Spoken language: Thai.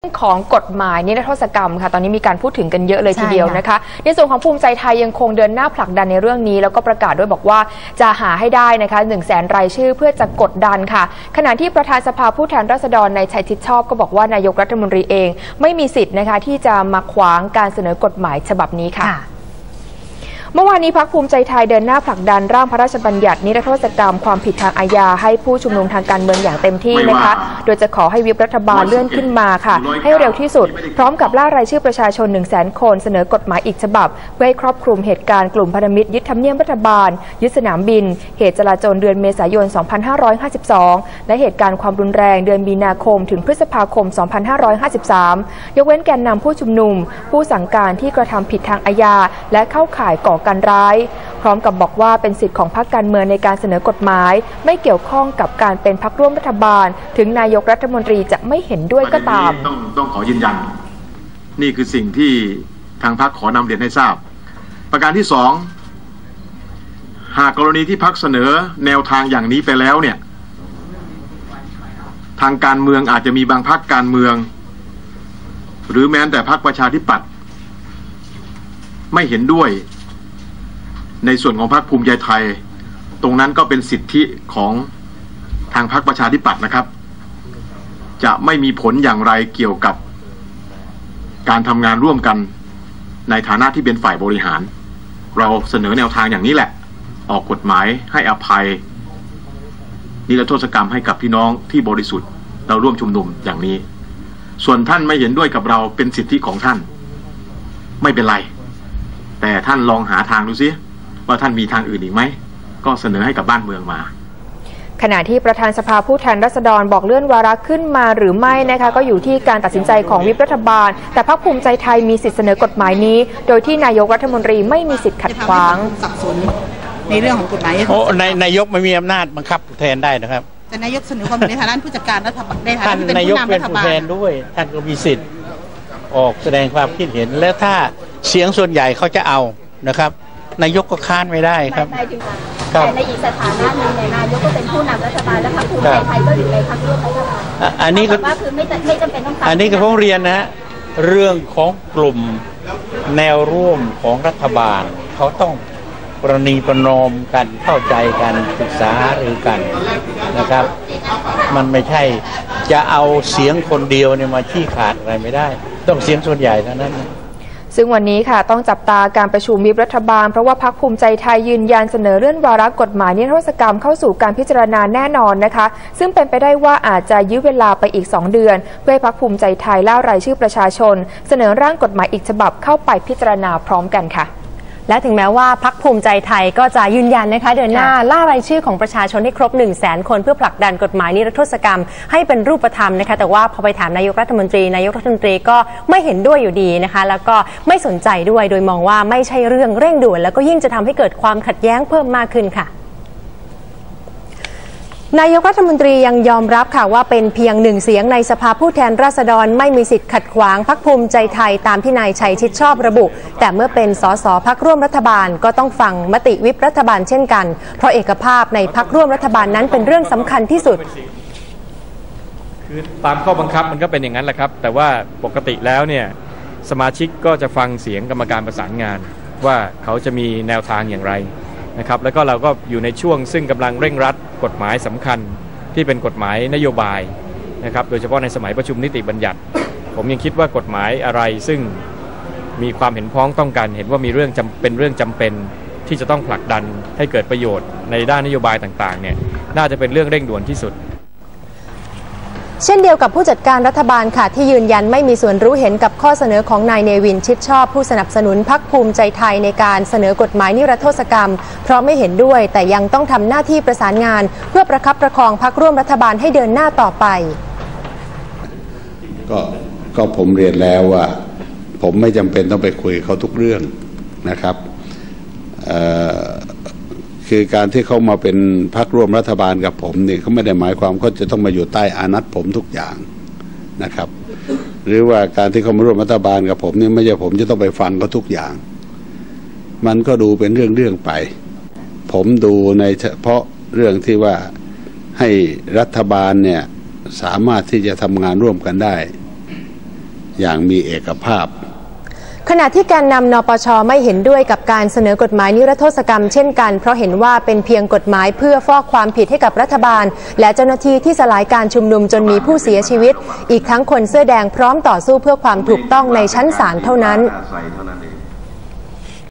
ของกฎหมายนิรโทษกรรมค่ะตอนนี้มีการพูดถึงกันเยอะเลยทีเดียวนะคะในส่วนของภูมิใจไทยยังคงเดินหน้าผลักดันในเรื่องนี้แล้วก็ประกาศด้วยบอกว่าจะหาให้ได้นะคะ100,000 รายชื่อเพื่อจะกดดันค่ะขณะที่ประธานสภาผู้แทนราษฎรในชัยชิดชอบก็บอกว่านายกรัฐมนตรีเองไม่มีสิทธิ์นะคะที่จะมาขวางการเสนอกฎหมายฉบับนี้ค่ะเมื่อวานนี้พรรคภูมิใจไทยเดินหน้าผลักดันร่างพระราชบัญญัตินิรโทษกรรมความผิดทางอาญาให้ผู้ชุมนุมทางการเมืองอย่างเต็มที่นะคะโดยจะขอให้วิปรัฐบาลเลื่อนขึ้นมาค่ะให้เร็วที่สุดพร้อมกับล่ารายชื่อประชาชน 100,000 คนเสนอกฎหมายอีกฉบับเพื่อให้ครอบคลุมเหตุการณ์กลุ่มพันธมิตรยึดทำเนียบรัฐบาลยึดสนามบินเหตุจลาจลเดือนเมษายน 2552 และเหตุการณ์ความรุนแรงเดือนมีนาคมถึงพฤษภาคม 2553 ยกเว้นแกนนำผู้ชุมนุมผู้สั่งการที่กระทำผิดทางอาญาและเข้าข่ายก่อการร้ายพร้อมกับบอกว่าเป็นสิทธิ์ของพรรคการเมืองในการเสนอกฎหมายไม่เกี่ยวข้องกับการเป็นพรรคร่วมรัฐบาลถึงนายกรัฐมนตรีจะไม่เห็นด้วยก็ตามต้องขอยืนยันนี่คือสิ่งที่ทางพรรคขอนำเรียนให้ทราบประการที่2หากกรณีที่พรรคเสนอแนวทางอย่างนี้ไปแล้วเนี่ยทางการเมืองอาจจะมีบางพรรคการเมืองหรือแม้แต่พรรคประชาธิปัตย์ไม่เห็นด้วยในส่วนของพรรคภูมิใจไทยตรงนั้นก็เป็นสิทธิของทางพรรคประชาธิปัตย์นะครับจะไม่มีผลอย่างไรเกี่ยวกับการทำงานร่วมกันในฐานะที่เป็นฝ่ายบริหารเราเสนอแนวทางอย่างนี้แหละออกกฎหมายให้อภัยนิรโทษกรรมให้กับพี่น้องที่บริสุทธิ์เราร่วมชุมนุมอย่างนี้ส่วนท่านไม่เห็นด้วยกับเราเป็นสิทธิของท่านไม่เป็นไรแต่ท่านลองหาทางดูซิว่าท่านมีทางอื่นอีกไหมก็เสนอให้กับบ้านเมืองมาขณะที่ประธานสภาผู้แทนราษฎรบอกเลื่อนวาระขึ้นมาหรือไม่นะคะก็อยู่ที่การตัดสินใจของวิปรัฐบาลแต่พรรคภูมิใจไทยมีสิทธิเสนอกฎหมายนี้โดยที่นายกรัฐมนตรีไม่มีสิทธิ์ขัดขวางสับสนในเรื่องของกฎหมายนายกไม่มีอำนาจบังคับแทนได้นะครับแต่นายกเสนอความในฐานะผู้จัดการรัฐบาลในฐานะที่เป็นผู้นำรัฐบาลแทนด้วยท่านก็มีสิทธิ์ออกแสดงความคิดเห็นและถ้าเสียงส่วนใหญ่เขาจะเอานะครับนายกก็ค้านไม่ได้ครับแต่ในอีกสถานะหนึ่งนายกก็เป็นผู้นำรัฐบาลและพรรคภูมิใจไทยก็อยู่ในพรรคร่วมรัฐบาลอันนี้ก็คือไม่จำเป็นต้องอันนี้ก็ผมเรียนนะเรื่องของกลุ่มแนวร่วมของรัฐบาลเขาต้องประนีประนอมกันเข้าใจกันศึกษาหรือกันนะครับมันไม่ใช่จะเอาเสียงคนเดียวเนี่ยมาชี้ขาดอะไรไม่ได้ต้องเสียงส่วนใหญ่เท่านั้นซึ่งวันนี้ค่ะต้องจับตาการประชุมวิปรัฐบาลเพราะว่าพรรคภูมิใจไทยยืนยันเสนอเลื่อนวาระกฎหมายนิรโทษกรรมเข้าสู่การพิจารณาแน่นอนนะคะซึ่งเป็นไปได้ว่าอาจจะยื้อเวลาไปอีก2 เดือนเพื่อให้พรรคภูมิใจไทยล่ารายชื่อประชาชนเสนอร่างกฎหมายอีกฉบับเข้าไปพิจารณาพร้อมกันค่ะและถึงแม้ว่าพรรคภูมิใจไทยก็จะยืนยันนะคะเดินหน้าล่ารายชื่อของประชาชนให้ครบ 100,000 คนเพื่อผลักดันกฎหมายนิรโทษกรรมให้เป็นรูปธรรมนะคะแต่ว่าพอไปถามนายกรัฐมนตรีก็ไม่เห็นด้วยอยู่ดีนะคะแล้วก็ไม่สนใจด้วยโดยมองว่าไม่ใช่เรื่องเร่งด่วนแล้วก็ยิ่งจะทำให้เกิดความขัดแย้งเพิ่มมากขึ้นค่ะนายกรัฐมนตรียังยอมรับค่ะว่าเป็นเพียง1 เสียงในสภาผู้แทนราษฎรไม่มีสิทธิ์ขัดขวางพรรคภูมิใจไทยตามที่นายชัยชิดชอบระบุแต่เมื่อเป็นสสพรรคร่วมรัฐบาลก็ต้องฟังมติวิปรัฐบาลเช่นกันเพราะเอกภาพในพรรคร่วมรัฐบาลนั้นเป็นเรื่องสำคัญที่สุดคือตามข้อบังคับมันก็เป็นอย่างนั้นแหละครับแต่ว่าปกติแล้วเนี่ยสมาชิกก็จะฟังเสียงกรรมการประสานงานว่าเขาจะมีแนวทางอย่างไรนะครับแล้วก็เราก็อยู่ในช่วงซึ่งกำลังเร่งรัดกฎหมายสำคัญที่เป็นกฎหมายนโยบายนะครับโดยเฉพาะในสมัยประชุมนิติบัญญัติผมยังคิดว่ากฎหมายอะไรซึ่งมีความเห็นพ้องต้องกันเห็นว่ามีเรื่องเป็นเรื่องจำเป็นที่จะต้องผลักดันให้เกิดประโยชน์ในด้านนโยบายต่างๆเนี่ยน่าจะเป็นเรื่องเร่งด่วนที่สุดเช่นเดียวกับผู้จัดการรัฐบาลค่ะที่ยืนยันไม่มีส่วนรู้เห็นกับข้อเสนอของนายเนวินชิดชอบผู้สนับสนุนพรรคภูมิใจไทยในการเสนอกฎหมายนิรโทษกรรมเพราะไม่เห็นด้วยแต่ยังต้องทำหน้าที่ประสานงานเพื่อประคับประคองพรรคร่วมรัฐบาลให้เดินหน้าต่อไปก็ผมเรียนแล้วว่าผมไม่จำเป็นต้องไปคุยเขาทุกเรื่องนะครับคือการที่เขามาเป็นพรรคร่วมรัฐบาลกับผมนี่เขาไม่ได้หมายความเขาจะต้องมาอยู่ใต้อานัตผมทุกอย่างนะครับหรือว่าการที่เขามาร่วมรัฐบาลกับผมนี่ไม่ใช่ผมจะต้องไปฟังเขาทุกอย่างมันก็ดูเป็นเรื่องไปผมดูในเฉพาะเรื่องที่ว่าให้รัฐบาลเนี่ยสามารถที่จะทำงานร่วมกันได้อย่างมีเอกภาพขณะที่แกนนำนปช.ไม่เห็นด้วยกับการเสนอกฎหมายนิรโทษกรรมเช่นกันเพราะเห็นว่าเป็นเพียงกฎหมายเพื่อฟอกความผิดให้กับรัฐบาลและเจ้าหน้าที่ที่สลายการชุมนุมจนมีผู้เสียชีวิตอีกทั้งคนเสื้อแดงพร้อมต่อสู้เพื่อความถูกต้องในชั้นศาลเท่านั้น